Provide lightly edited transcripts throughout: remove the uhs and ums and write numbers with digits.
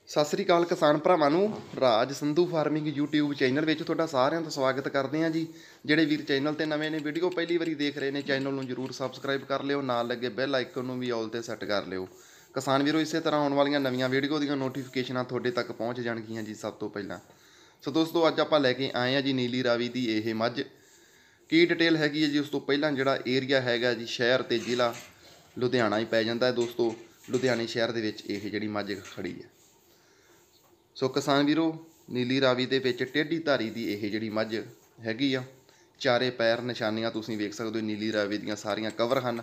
ਸਤਿ ਸ੍ਰੀ ਅਕਾਲ ਕਿਸਾਨ ਭਰਾਵਾਂ ਨੂੰ। Raj Sandhu farming YouTube channel ਵਿੱਚ ਤੁਹਾਡਾ ਸਾਰਿਆਂ ਦਾ ਸਵਾਗਤ ਕਰਦੇ ਹਾਂ ਜੀ। ਜਿਹੜੇ ਵੀਰ ਚੈਨਲ ਤੇ ਨਵੇਂ ਨੇ, ਵੀਡੀਓ ਪਹਿਲੀ ਵਾਰੀ ਦੇਖ ਰਹੇ ਨੇ, ਚੈਨਲ ਨੂੰ ਜਰੂਰ ਸਬਸਕ੍ਰਾਈਬ ਕਰ ਲਿਓ, ਨਾਲ ਲੱਗੇ ਬੈਲ ਆਈਕਨ ਨੂੰ ਵੀ ਆਲ ਤੇ ਸੈੱਟ ਕਰ ਲਿਓ। ਕਿਸਾਨ ਵੀਰੋ, ਇਸੇ ਤਰ੍ਹਾਂ ਆਉਣ ਵਾਲੀਆਂ ਨਵੀਆਂ ਵੀਡੀਓ ਦੀਆਂ ਨੋਟੀਫਿਕੇਸ਼ਨਾਂ ਤੁਹਾਡੇ ਤੱਕ ਪਹੁੰਚ ਜਾਣਗੀਆਂ ਜੀ ਸਭ ਤੋਂ ਪਹਿਲਾਂ। ਸੋ ਦੋਸਤੋ, ਅੱਜ ਆਪਾਂ ਲੈ ਕੇ ਆਏ ਹਾਂ ਜੀ ਨੀਲੀ ਰਾਵੀ ਦੀ ਇਹ ਮੱਝ। ਕੀ ਡਿਟੇਲ ਹੈਗੀ ਹੈ ਜੀ ਉਸ ਤੋਂ ਪਹਿਲਾਂ ਜਿਹੜਾ ਏਰੀਆ ਹੈਗਾ ਜੀ, ਸ਼ਹਿਰ ਤੇ ਜ਼ਿਲ੍ਹਾ ਲੁਧਿਆਣਾ ਹੀ ਪੈ ਜਾਂਦਾ ਹੈ ਦੋਸਤੋ। ਲੁਧਿਆਣੇ ਸ਼ਹਿਰ ਦੇ ਵਿੱਚ ਇਹ ਜਿਹੜੀ ਮੱਝ ਖੜੀ ਹੈ। ਸੋ ਕਿਸਾਨ ਵੀਰੋ, ਨੀਲੀ ਰਾਵੀ ਦੇ ਵਿੱਚ ਟੇਢੀ ਧਾਰੀ ਦੀ ਇਹ ਜਿਹੜੀ ਮੱਝ ਹੈਗੀ ਆ। ਚਾਰੇ ਪੈਰ ਨਿਸ਼ਾਨੀਆਂ ਤੁਸੀਂ ਵੇਖ ਸਕਦੇ ਹੋ, ਨੀਲੀ ਰਾਵੀ ਦੀਆਂ ਸਾਰੀਆਂ ਕਵਰ ਹਨ।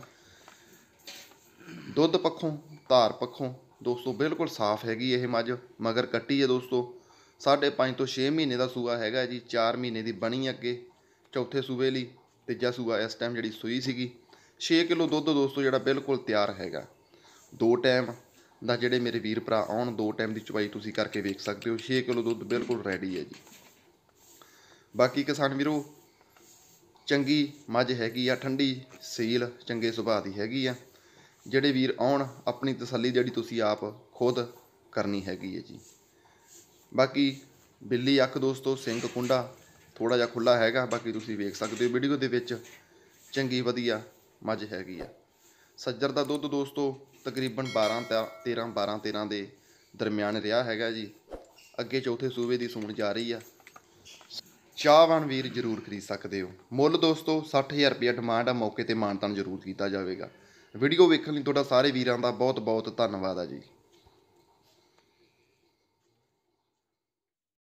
ਦੁੱਧ ਪੱਖੋਂ, ਧਾਰ ਪੱਖੋਂ ਦੋਸਤੋ ਬਿਲਕੁਲ ਸਾਫ਼ ਹੈਗੀ ਇਹ ਮੱਝ। ਮਗਰ ਕੱਟੀ ਹੈ ਦੋਸਤੋ, 5.5 ਤੋਂ 6 ਮਹੀਨੇ ਦਾ ਸੂਆ ਹੈਗਾ ਜੀ। 4 ਮਹੀਨੇ ਦੀ ਬਣੀ ਅੱਗੇ, ਚੌਥੇ ਸੂਬੇ ਲਈ ਤੀਜਾ ਸੂਆ ਇਸ ਟਾਈਮ ਜਿਹੜੀ ਸੂਈ ਸੀਗੀ। 6 ਕਿਲੋ ਦੁੱਧ ਦੋਸਤੋ ਜਿਹੜਾ ਬਿਲਕੁਲ ਤਿਆਰ ਹੈਗਾ। 2 ਟਾਈਮ ਦਾ ਜਿਹੜੇ ਮੇਰੇ ਵੀਰ ਭਰਾ ਆਉਣ, 2 ਟਾਈਮ ਦੀ ਚਵਾਈ ਤੁਸੀਂ ਕਰਕੇ ਵੇਖ ਸਕਦੇ ਹੋ। 6 ਕਿਲੋ ਦੁੱਧ ਬਿਲਕੁਲ ਰੈਡੀ ਹੈ ਜੀ। ਬਾਕੀ ਕਿਸਾਨ ਵੀਰੋ, ਚੰਗੀ ਮੱਝ ਹੈਗੀ ਆ, ਠੰਡੀ ਸੀਲ, ਚੰਗੇ ਸੁਭਾਅ ਦੀ ਹੈਗੀ ਆ। ਜਿਹੜੇ ਵੀਰ ਆਉਣ, ਆਪਣੀ ਤਸੱਲੀ ਜਿਹੜੀ ਤੁਸੀਂ ਆਪ ਖੁਦ ਕਰਨੀ ਹੈਗੀ ਹੈ ਜੀ। ਬਾਕੀ ਬਿੱਲੀ ਅੱਖ ਦੋਸਤੋ, ਸਿੰਘ ਕੁੰਡਾ ਥੋੜ੍ਹਾ ਜਿਹਾ ਖੁੱਲ੍ਹਾ ਹੈਗਾ। ਬਾਕੀ ਤੁਸੀਂ ਵੇਖ ਸਕਦੇ ਹੋ ਵੀਡੀਓ ਦੇ ਵਿੱਚ, ਚੰਗੀ ਵਧੀਆ ਮੱਝ ਹੈਗੀ ਆ। ਸੱਜਰ ਦਾ ਦੁੱਧ ਦੋਸਤੋ ਤਕਰੀਬਨ 12-13 ਦੇ ਦਰਮਿਆਨ ਰਿਹਾ ਹੈਗਾ ਜੀ। ਅੱਗੇ ਚੌਥੇ ਸੂਬੇ ਦੀ ਸੂਣ ਜਾ ਰਹੀ ਆ। ਚਾਹਵਾਨ ਵੀਰ ਜ਼ਰੂਰ ਖਰੀਦ ਸਕਦੇ ਹੋ। ਮੁੱਲ ਦੋਸਤੋ 60,000 ਰੁਪਇਆ ਡਿਮਾਂਡ ਆ। ਮੌਕੇ ਤੇ ਮਾਨਤਾਨ ਜ਼ਰੂਰ ਕੀਤਾ ਜਾਵੇਗਾ। ਵੀਡੀਓ ਵੇਖਣ ਲਈ ਤੁਹਾਡਾ ਸਾਰੇ ਵੀਰਾਂ ਦਾ ਬਹੁਤ ਬਹੁਤ ਧੰਨਵਾਦ ਆ ਜੀ।